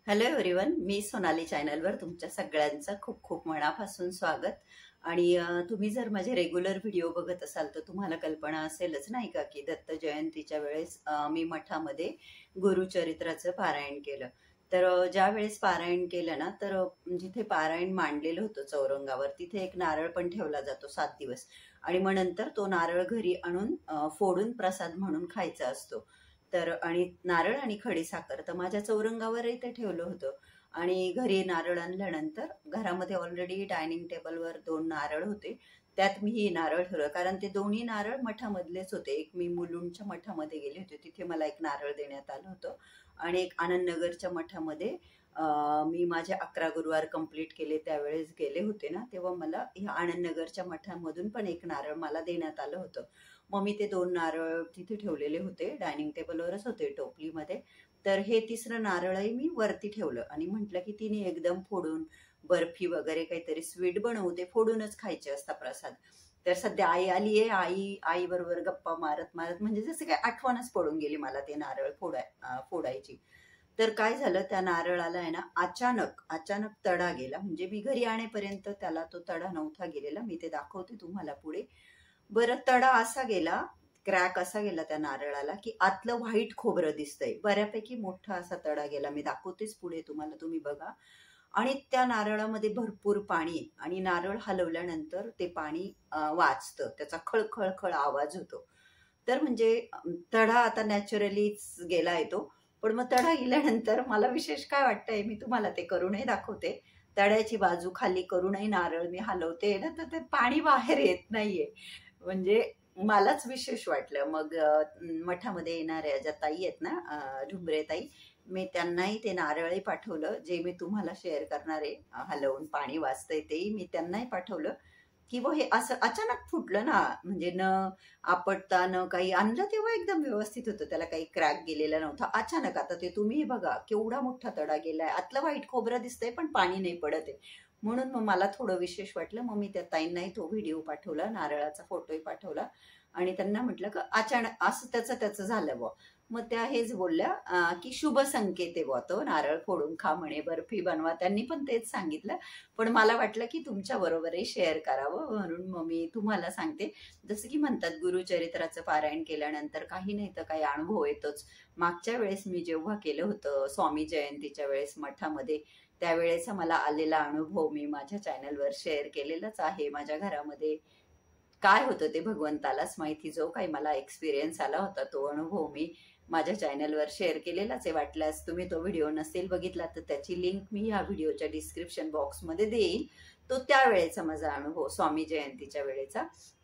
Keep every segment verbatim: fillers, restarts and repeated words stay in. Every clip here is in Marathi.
हॅलो एव्हरीवन, मी सोनाली चॅनलवर तुमच्या सगळ्यांचं खूप खूप मनापासून स्वागत. आणि अ, तुम्ही जर माझे रेग्युलर व्हिडिओ बघत असाल तर तुम्हाला कल्पना असेलच नाही का की दत्त जयंतीच्या वेळेस अ, मी मठामध्ये गुरुचरित्राचं पारायण केलं. तर अ, ज्या वेळेस पारायण केलं ना, तर अ, जिथे पारायण मांडलेलं होतं चौरंगावर, तिथे एक नारळ पण ठेवला जातो सात दिवस. आणि मग नंतर तो नारळ घरी आणून अ, फोडून प्रसाद म्हणून खायचा असतो. तर आणि नारळ आणि खडीसाखर तर माझ्या चौरंगावरही ते ठेवलं होतं. आणि घरी नारळ आणल्यानंतर घरामध्ये ऑलरेडी डायनिंग टेबलवर दोन नारळ होते. त्यात मी ही नारळ ठेवलं, कारण ते दोन्ही नारळ मठामधलेच होते. एक मी मुलुंडच्या मठामध्ये गेले होते, तिथे मला एक नारळ देण्यात आलं होतं. आणि एक आनंदनगरच्या मठामध्ये अं, मी माझे अकरा गुरुवार कंप्लीट केले त्यावेळेस गेले होते ना, तेव्हा मला ह्या आनंदनगरच्या मठामधून पण एक नारळ मला देण्यात आलं होतं. मग मी ते दोन नारळ तिथे ठेवलेले होते, डायनिंग टेबलवरच होते टोपलीमध्ये. तर हे तिसरं नारळही मी वरती ठेवलं आणि म्हटलं की तिने एकदम फोडून बर्फी वगैरे काहीतरी स्वीट बनवू, ते फोडूनच खायचे असता प्रसाद. तर सध्या आई आली आहे, आई आई बरोबर गप्पा मारत मारत म्हणजे जसं काय आठवणच पडून गेली मला ते नारळ फोडाय अं, फोडायची. तर काय झालं, त्या नारळाला आहे ना, अचानक अचानक तडा गेला. म्हणजे मी घरी आणेपर्यंत त्याला तो तडा नव्हता गेलेला. मी ते दाखवते तुम्हाला पुढे. बरं, तडा असा गेला, क्रॅक असा गेला त्या नारळाला की आतलं व्हाईट खोबरं दिसतंय. बऱ्यापैकी मोठा असा तडा गेला. मी दाखवतेच पुढे तुम्हाला, तुम्ही बघा. आणि त्या नारळामध्ये भरपूर पाणी, आणि नारळ हलवल्यानंतर ते पाणी अं, वाचतं, त्याचा खळखळखळ आवाज होतो. तर म्हणजे अं, तडा आता नॅचरलीच गेला येतो. पण मग तडा गेल्यानंतर मला विशेष काय वाटतंय, मी तुम्हाला ते करूनही दाखवते. तड्याची बाजू खाली करूनही नारळ मी हलवते ना, तर ते पाणी बाहेर येत नाहीये. म्हणजे मलाच विशेष वाटलं. मग अ, मठामध्ये येणाऱ्या ज्या ताई आहेत ना, अ, झुंबरे ताई, मी त्यांनाही ते नारळही पाठवलं, जे मी तुम्हाला शेअर करणार आहे. अ, हलवून पाणी वाचतंय तेही मी त्यांनाही पाठवलं. की वो हे असं अचानक फुटलं ना, म्हणजे न आपटता न काही आणलं तेव्हा एकदम व्यवस्थित होतं, त्याला काही क्रॅक गेलेला नव्हता. अचानक आता ते तुम्ही बघा, केवढा मोठा तडा गेलाय, आतलं व्हाईट खोबरं दिसतंय पण पाणी नाही पडत आहे. म्हणून मग मला थोडं विशेष वाटलं. मग मी त्या ताईंनाही तो व्हिडिओ पाठवला, नारळाचा फोटोही पाठवला. आणि त्यांना म्हटलं की अचानक असं त्याचं त्याचं झालं बुवा. मग त्या हेच बोलल्या अं, की शुभ संकेत आहे बुवा तो, नारळ फोडून खा म्हणे, बर्फी बनवा. त्यांनी पण तेच सांगितलं. पण मला वाटलं की तुमच्या बरोबरही शेअर करावं, म्हणून मग मी तुम्हाला सांगते. जसं की म्हणतात, गुरुचरित्राचं पारायण केल्यानंतर काही नाही तर काही अनुभव येतोच. मागच्या वेळेस मी जेव्हा केलं होतं स्वामी जयंतीच्या वेळेस मठामध्ये, त्यावेळेचा मला आलेला अनुभव मी माझ्या चॅनलवर शेअर केलेलाच आहे. माझ्या घरामध्ये काय होतं ते भगवंतालाच माहिती. जो काही मला एक्सपिरियन्स आला होता, तो अनुभव मी माझ्या चॅनलवर शेअर केलेलाच आहे. वाटल्यास तुम्ही तो व्हिडिओ नसेल बघितला तर त्याची लिंक मी या व्हिडिओच्या डिस्क्रिप्शन बॉक्समध्ये देईन. तो त्यावेळेचा माझा अनुभव, स्वामी जयंतीच्या वेळेचा.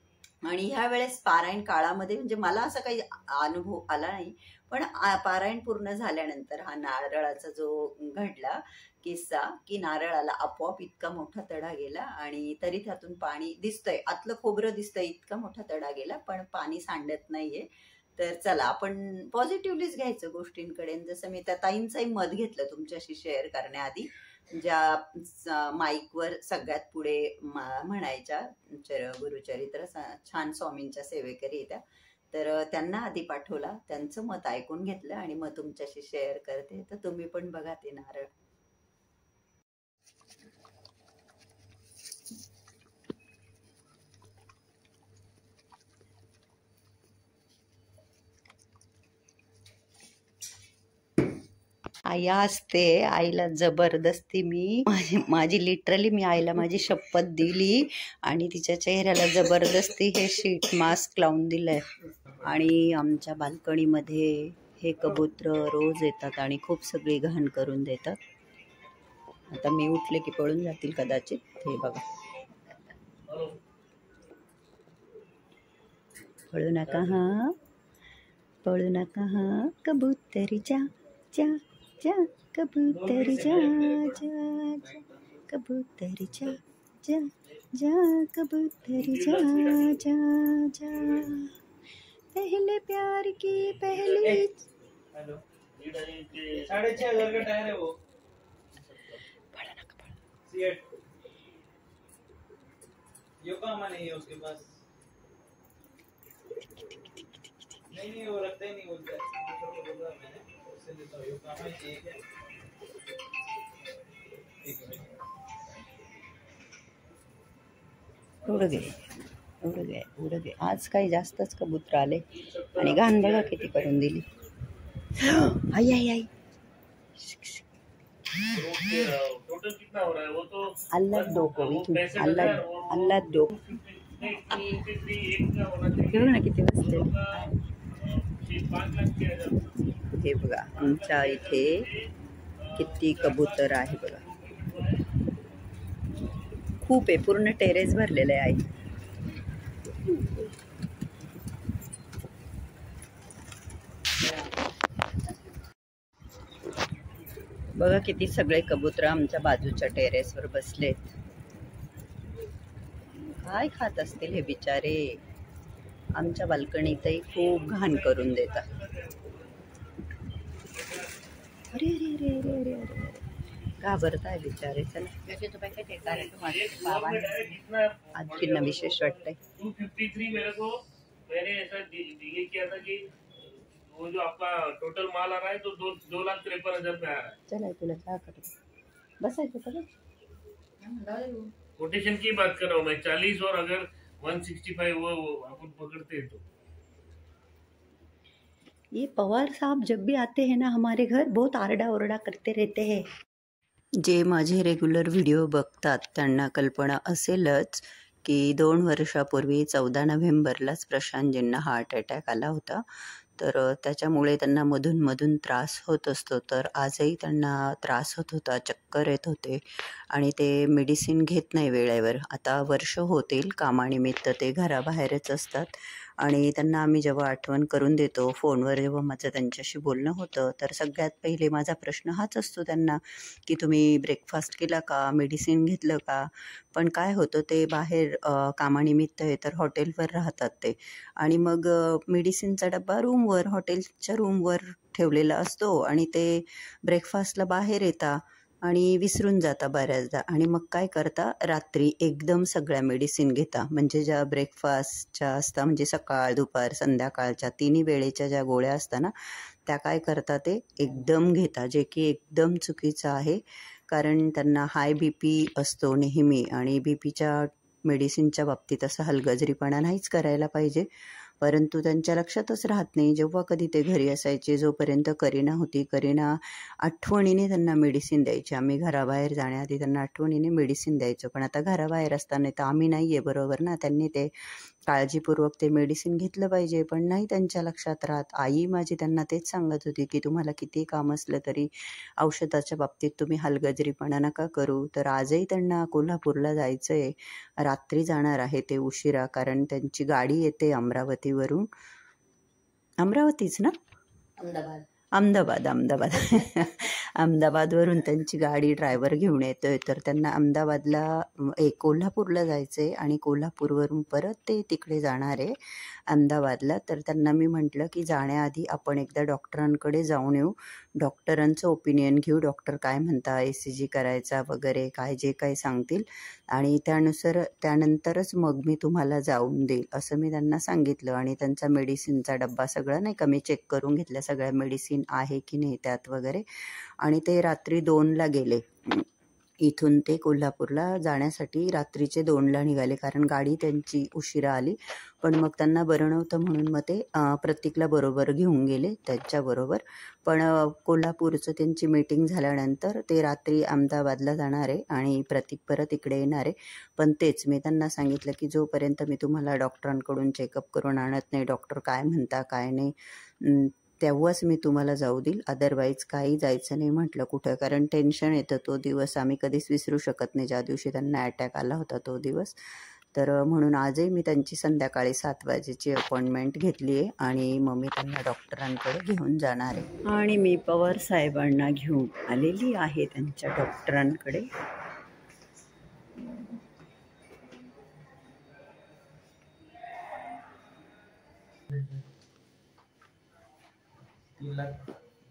आणि ह्या वेळेस पारायण काळामध्ये म्हणजे मला असा काही अनुभव आला नाही. पण आ- पारायण पूर्ण झाल्यानंतर हा नारळाचा जो घडला किस्सा, की नारळाला आपोआप इतका मोठा तडा गेला आणि तरी त्यातून पाणी दिसतंय, आतलं खोबरं दिसतंय, इतका मोठा तडा गेला पण पाणी सांडत नाहीये. तर चला, आपण पॉझिटिव्हलीच घ्यायचं गोष्टींकडे. जसं मी त्या ताईंचंही मत घेतलं तुमच्याशी शेअर करण्याआधी, ज्या माईकवर सगळ्यात पुढे म- म्हणायच्या, चर- गुरुचरित्र स- छान स्वामींच्या सेवेकरी आहेत त्या. तर अ, त्यांना आधी पाठवला, त्यांचं मत ऐकून घेतलं आणि मग तुमच्याशी शेअर करते. तर तुम्ही पण बघा ते नारळ. आई असते, आईला जबरदस्ती मी माझी माझी लिटरली मी आईला माझी शपथ दिली आणि तिच्या चेहऱ्याला जबरदस्ती हे शीट मास्क लावून दिलंय. आणि आमच्या बाल्कनीमध्ये हे कबूतर रोज येतात आणि खूप सगळी घाण करून देतात. आता मी उठले की पळून जातील कदाचित. हे बघा, पळू नका हा, पळू नका हा, कबूतरी जा जा जा, कबूतरी जा जा जा, कबूतरी जा जा जा, कबूतरी जा जा जा। पहले प्यार की पहली साढ़े छह हजार का टायर है वो। सीएट योकोहामा नहीं है उसके पास। नहीं नहीं वो रखता ही नहीं, बोलता है दूसरों को बोल रहा मैंने, उससे लेता हूँ। योकोहामा ही चाहिए क्या? उड गे उड गे उड गे. आज काही जास्तच कबूतर आले आणि घाण बघा किती करून दिली. आई आई आई अल्लाद डोको इथून अल्लाद अल्लाद डोको बघ ना किती बसले. हे बघा आमच्या इथे किती कबूतर आहे बघा. खूप आहे, पूर्ण टेरेस भरलेले आहे. बघा किती सगळे कबूतर आमच्या बाजूच्या टेरेसवर बसलेत. काय खात असतील हे बिचारे. आमच्या बाल्कनीतही खूप घाण करून देतात. अरे अरे अरे अरे अरे अरे घाबरताय बिचारे. चला आजींना विशेष वाटतंय. वो जो आपका टोटल माल आ रहा है तो दो दो लाख तिरपन हजार में आ रहा है. चला तुला क्या कर बसायचं का कोटेशन की बात कर रहा हूँ मैं. चालीस और अगर वन सिक्सटी फाइव वो अपन पकड़ते हैं तो. ये पवार साहब जब भी आते हैं ना हमारे घर बहुत आरडा ओरडा करते रहते हैं. जे माझे रेग्युलर व्हिडिओ बघतात त्यांना कल्पना असेलच की दोन वर्षापूर्वी चौदा नोव्हेंबरलाच प्रशांतजींना हार्ट अटॅक आला होता. तर त्याच्यामुळे त्यांना मधूनमधून त्रास होत असतो. तर आजही त्यांना त्रास होत होता, चक्कर येत होते आणि ते मेडिसिन घेत नाही वेळेवर. आता वर्ष होतील, कामानिमित्त ते घराबाहेरच असतात आणि त्यांना आम्ही जेव्हा आठवण करून देतो फोनवर, जेव्हा माझं त्यांच्याशी बोलणं होतं, तर सगळ्यात पहिले माझा प्रश्न हाच असतो त्यांना की तुम्ही ब्रेकफास्ट केला का, मेडिसिन घेतलं का. पण काय होतं ते बाहेर कामानिमित्त आहे तर हॉटेलवर राहतात ते आणि मग मेडिसिनचा डब्बा रूमवर, हॉटेलच्या रूमवर ठेवलेला असतो आणि ते ब्रेकफास्टला बाहेर येता आणि विसरून जाता बऱ्याचदा. आणि मग काय करता, रात्री एकदम सगळ्या मेडिसिन घेता. म्हणजे ज्या ब्रेकफास्टच्या असता, म्हणजे सकाळ दुपार संध्याकाळच्या तिन्ही वेळेच्या ज्या गोळ्या असतात ना, त्या काय करता ते एकदम घेता, जे की एकदम चुकीचं आहे. कारण त्यांना हाय बी पी असतो नेहमी आणि बी पीच्या मेडिसिनच्या बाबतीत असं हलगर्जीपणा नाहीच करायला पाहिजे. परंतु त्यांच्या लक्षातच राहत नाही. जेव्हा कधी ते घरी असायचे, जोपर्यंत करीना होती, करीना आठवणीने त्यांना मेडिसिन द्यायची. आम्ही घराबाहेर जाण्याआधी त्यांना आठवणीने मेडिसिन द्यायचो. पण आता घराबाहेर असताना तर आम्ही नाही आहे बरोबर ना, त्यांनी ते काळजीपूर्वक ते मेडिसिन घेतलं पाहिजे. पण नाही त्यांच्या लक्षात राहत. आई माझी त्यांना तेच सांगत होती की तुम्हाला किती काम असलं तरी औषधाच्या बाबतीत तुम्ही हलगर्जीपणा नका करू. तर आजही त्यांना कोल्हापूरला जायचं आहे, रात्री जाणार आहे ते उशिरा, कारण त्यांची गाडी येते अमरावतीवरून. अमरावतीच ना, अहमदाबाद अहमदाबाद अहमदाबाद अहमदाबादवरून त्यांची गाडी ड्रायव्हर घेऊन येतो आहे. तर त्यांना अहमदाबादला ए कोल्हापूरला जायचं आहे आणि कोल्हापूरवरून परत ते तिकडे जाणार आहे अहमदाबादला. तर त्यांना मी म्हटलं की जाण्याआधी आपण एकदा डॉक्टरांकडे जाऊन येऊ, डॉक्टरांचं ओपिनियन घेऊ, डॉक्टर काय म्हणता, ए सी जी करायचा वगैरे काय जे काही सांगतील आणि त्यानुसार त्यानंतरच मग मी तुम्हाला जाऊन देईल असं मी त्यांना सांगितलं. आणि त्यांचा मेडिसिनचा डब्बा सगळा नाही का मी चेक करून घेतला, सगळ्या मेडिसिन आहे की नाही त्यात वगैरे. आणि ते रात्री दोनला गेले. इथून ते कोल्हापूरला जाण्यासाठी रात्रीचे दोनला निघाले, कारण गाडी त्यांची उशिरा आली. पण मग त्यांना बरं नव्हतं म्हणून मग ते प्रतीकला बरोबर घेऊन गेले त्यांच्याबरोबर. पण कोल्हापूरचं त्यांची मीटिंग झाल्यानंतर ते रात्री अहमदाबादला जाणार आहे आणि प्रतीक परत इकडे येणार आहे. पण तेच मी त्यांना सांगितलं की जोपर्यंत मी तुम्हाला डॉक्टरांकडून चेकअप करून आणत नाही, डॉक्टर काय म्हणता काय नाही, तेव्हाच मी तुम्हाला जाऊ देईल, अदरवाईज काही जायचं नाही म्हटलं कुठं. कारण टेन्शन येतं. तो दिवस आम्ही कधीच विसरू शकत नाही, ज्या दिवशी त्यांना अटॅक आला होता तो दिवस. तर म्हणून आजही मी त्यांची संध्याकाळी सात वाजेची अपॉइंटमेंट घेतली आहे आणि मग मी त्यांना डॉक्टरांकडे घेऊन जाणार आहे. आणि मी पवार साहेबांना घेऊन आलेली आहे त्यांच्या डॉक्टरांकडे. तीन लाख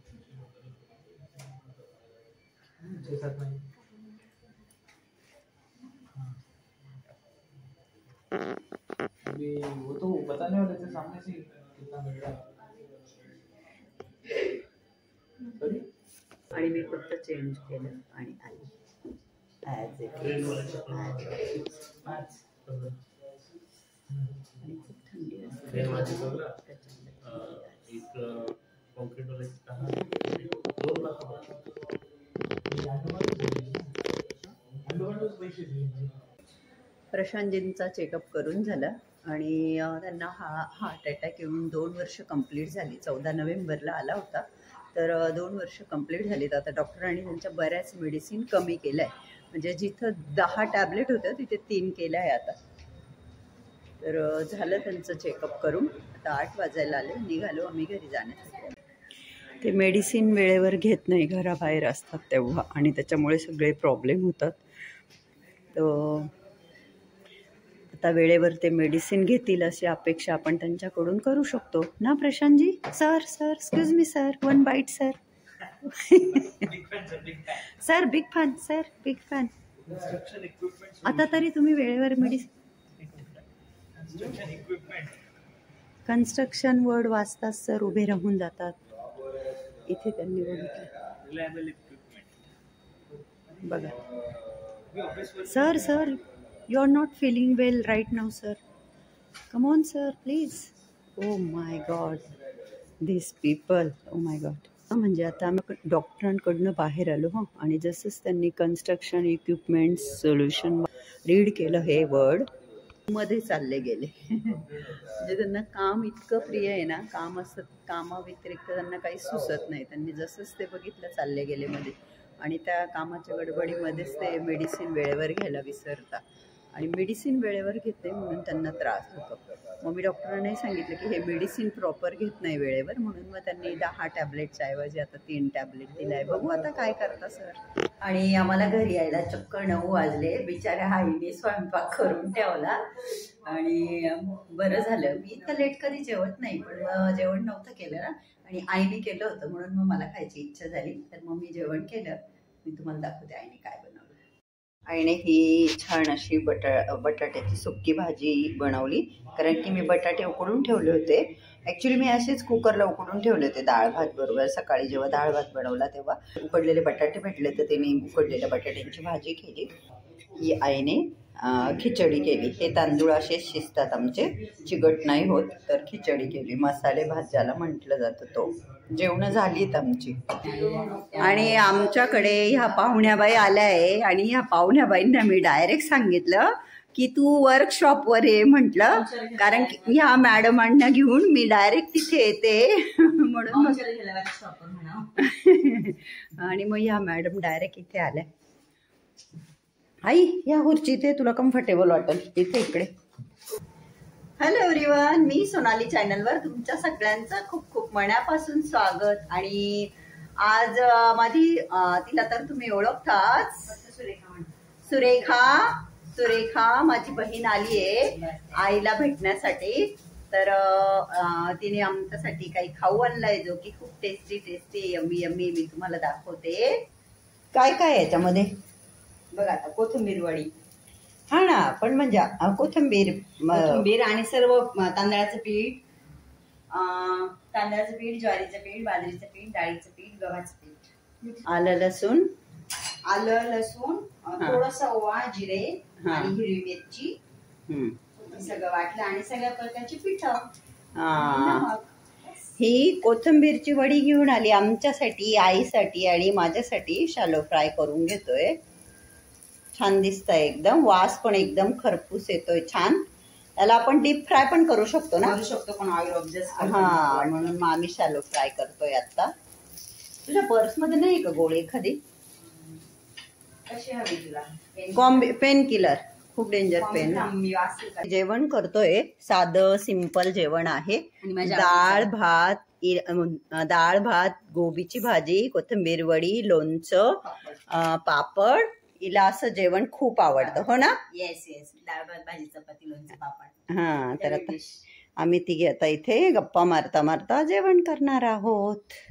छः सात महीने अभी वो तो बताने वाले थे सामने से कितना मिल रहा आणि मी फक्त चेंज केलं आणि आली. As it train is. वाल्याचे पण पाच. आणि खूप थंडी असते ट्रेन वाल्याचे पण ना प्रचंड अं, थंडी एक कॉन्क्रीट वाल्याचे दहा दोन लाखापर्यंत. अंडोगंडोच पैसे दिले. प्रशांतजींचा चेकअप करून झाला आणि अ, त्यांना हा हार्ट अटॅक येऊन दोन वर्ष कंप्लीट झाली. चौदा नोव्हेंबरला आला होता, तर अ, दोन वर्ष कंप्लीट झाली. तर आता डॉक्टरांनी त्यांच्या बऱ्याच मेडिसिन कमी केल्या आहे. म्हणजे जिथं दहा टॅबलेट होत्या तिथे तीन केल्या आहे आता. तर अ, झालं त्यांचं चेकअप करून. आता आठ वाजायला आले, निघालो आम्ही घरी जाण्यासाठी. ते मेडिसिन वेळेवर घेत नाही, घराबाहेर असतात तेव्हा, आणि त्याच्यामुळे सगळे प्रॉब्लेम होतात. तर आता वेळेवर ते मेडिसिन घेतील अशी अपेक्षा आपण त्यांच्याकडून करू शकतो ना प्रशांतजी? Sir sir excuse me sir, one bite sir. Sir big fan, sir big fan. आता तरी तुम्ही वेळेवर मेडिसिन. कन्स्ट्रक्शन वर्ड वाचतात सर, उभे राहून जातात. इथे त्यांनी बघितलं बघा. Sir sir you are not feeling well right now sir, come on sir please. Oh my god, these people, oh my god. म्हणजे आता आम्ही डॉक्टरांकडनं बाहेर आलो हं, आणि जसंच त्यांनी कन्स्ट्रक्शन इक्विपमेंट्स सोल्युशन रीड केलं हे वर्ड, मध्ये चालले गेले. म्हणजे त्यांना काम इतकं प्रिय आहे ना, काम असतं, कामाव्यतिरिक्त त्यांना काही सुचत नाही. त्यांनी जसंच ते बघितलं चालले गेले मध्ये, आणि त्या कामाच्या गडबडीमध्येच ते मेडिसिन वेळेवर घ्यायला विसरता, आणि मेडिसिन वेळेवर घेत नाही म्हणून त्यांना त्रास होतो. मग मी डॉक्टरांनाही सांगितलं की हे मेडिसिन प्रॉपर घेत नाही वेळेवर, म्हणून मग त्यांनी दहा टॅबलेटच्या ऐवजी आता तीन टॅबलेट दिला आहे. बघू आता काय करता सर. आणि आम्हाला घरी यायला चक्क नऊ वाजले. बिचाऱ्या आईने स्वयंपाक करून ठेवला, आणि बरं झालं. मी इतकं लेट कधी जेवत नाही, पण मग जेवण नव्हतं केलं ना, आणि आईने केलं होतं म्हणून मग मला खायची इच्छा झाली. तर मग मी जेवण केलं. मी तुम्हाला दाखवते आईने काय बनवलं. आईने ही छान अशी बटा बटाट्याची सुक्की भाजी बनवली, कारण की मी बटाटे उकडून ठेवले होते. ॲक्च्युली मी असेच कुकरला उकडून ठेवले होते डाळ भात बरोबर. सकाळी जेव्हा डाळ भात बनवला तेव्हा उकडलेले बटाटे भेटले, तर त्यांनी उकडलेल्या बटाट्यांची भाजी केली. ही आईने खिचडी केली. हे तांदूळ असेच शिजतात आमचे, चिकट नाही होत, तर खिचडी केली. मसाले भात ज्याला म्हटलं जातं तो. जेवणं झालीत आमची. आणि आमच्याकडे ह्या पाहुण्याबाई आल्या आहे, आणि ह्या पाहुण्याबाईंना मी डायरेक्ट सांगितलं की तू वर्कशॉपवर ये म्हटलं, कारण की ह्या मॅडमांना घेऊन मी डायरेक्ट तिथे येते म्हणून. आणि मग ह्या मॅडम डायरेक्ट इथे आल्या. आई या खुर्ची इथे तुला कम्फर्टेबल वाटेल इथे, इकडे. हॅलो एव्हरीवन, मी सोनाली चॅनलवर तुमच्या सगळ्यांचं खूप खूप मनापासून स्वागत. आणि आज माझी, तिला तर तुम्ही ओळखताच, सुरेखा. सुरेखा माझी बहीण आली आहे आईला भेटण्यासाठी. तर तिने आमच्यासाठी काही खाऊ आणलाय, जो की खूप टेस्टी टेस्टी यम्मी यम्मी. मी तुम्हाला दाखवते काय काय याच्यामध्ये. बघा आता कोथिंबीर वडी, हा ना, पण म्हणजे कोथिंबीर कोथिंबीर आणि सर्व तांदळाचं पीठ, तांदळाचं पीठ, ज्वारीचं पीठ, बाजरीचं पीठ, डाळीचं पीठ, गव्हाचं पीठ, आलं लसूण, आलं लसूण, थोडस ओवा, जिरे आणि हिरवी मिरची, सगळं वाटलं, आणि सगळ्या प्रकारची पीठ. ही कोथिंबीरची वडी घेऊन आली आमच्यासाठी, आईसाठी आणि माझ्यासाठी. शालो फ्राय करून घेतोय. छान दिसतंय एकदम, वास पण एकदम खरपूस येतोय छान. याला आपण डीप फ्राय पण करू शकतो ना, करू शकतो, पण ऑइल ऑब्जेक्ट, हा, म्हणून मग आम्ही शॅलो फ्राय करतोय आता. तुझ्या पर्स मध्ये नाही का गोळी एखादी? कशी हवी तुला? कॉम्बी पेन किलर, खूप डेंजर पेन. जेवण करतोय, साधं सिंपल जेवण आहे. डाळ भात, डाळ भात, गोबीची भाजी, कोथिंबीर वडी, लोणचं, पापड. हिला असं जेवण खूप आवडतं, हो ना? येस येस, डाळ भात, भाजी, चपाती, लोणचं, पापड. हा, तर आता आम्ही तिघे आता इथे गप्पा मारता मारता जेवण करणार आहोत.